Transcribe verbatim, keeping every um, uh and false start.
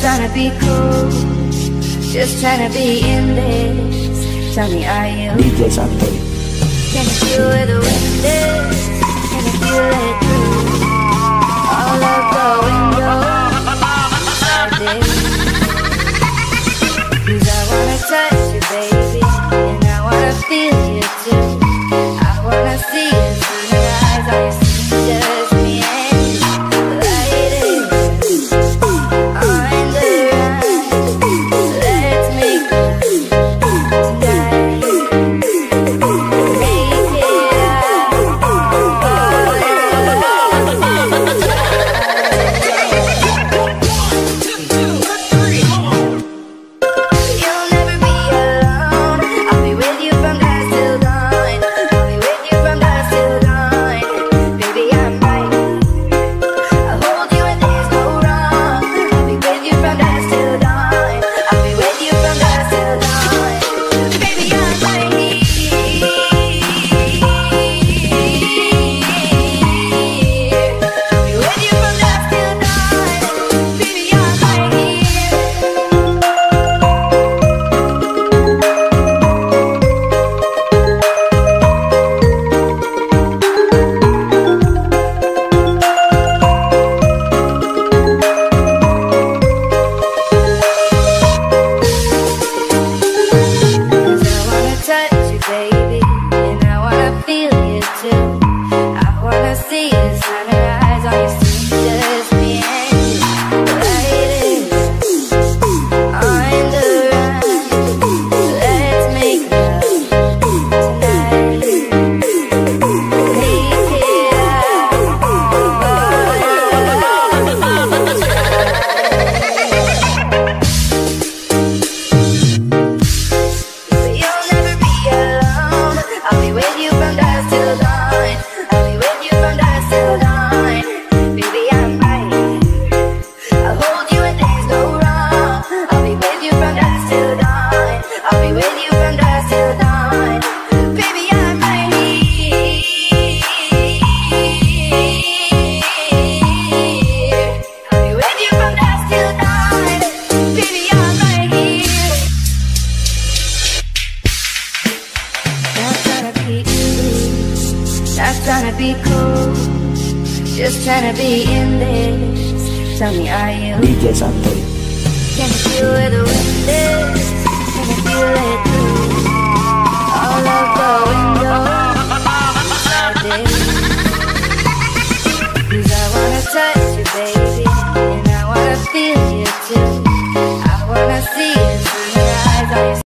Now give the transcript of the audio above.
trying to be cool, just trying to be in this. Tell me, are you? D J Santoy. Can you feel where the wind is? Can you feel it through all of the windows? Cause I wanna touch you, baby, and I wanna feel you too. I wanna see you through your eyes, all you see is just me and you. Lady, on the run, let's make love tonight. Make it You'll never be alone. I'll be with you from dusk till dawn. I'll be with you from dusk till dawn. Baby, I'm right. I'll hold you when things go wrong. I'll be with you from dusk till dawn. I'll be with you from dusk till dawn. Baby, I'm right here. I'll be with you from dusk till dawn. Baby, I'm right here. Cause I wanna touch you, baby, and I wanna feel you too. I wanna see the sunrise, all you see is just me and you. Lady, on the run, let's make love tonight. Make it But you'll never be alone. I'll be with you from dusk till dawn. I'll be with you from dusk till dawn. Baby, I'm right. I'll hold you when things go wrong. I'll be with you from dusk till dawn. I'll be with you from dusk till dawn. Baby, I'm right here. I'll be with you from dusk till dawn. Baby, I'm right here. Not trying to be cool, not trying to be cool, just trying to be in this. Tell me, are you? D J Santoy. Can you feel where the wind is? Can you feel it through all of the windows?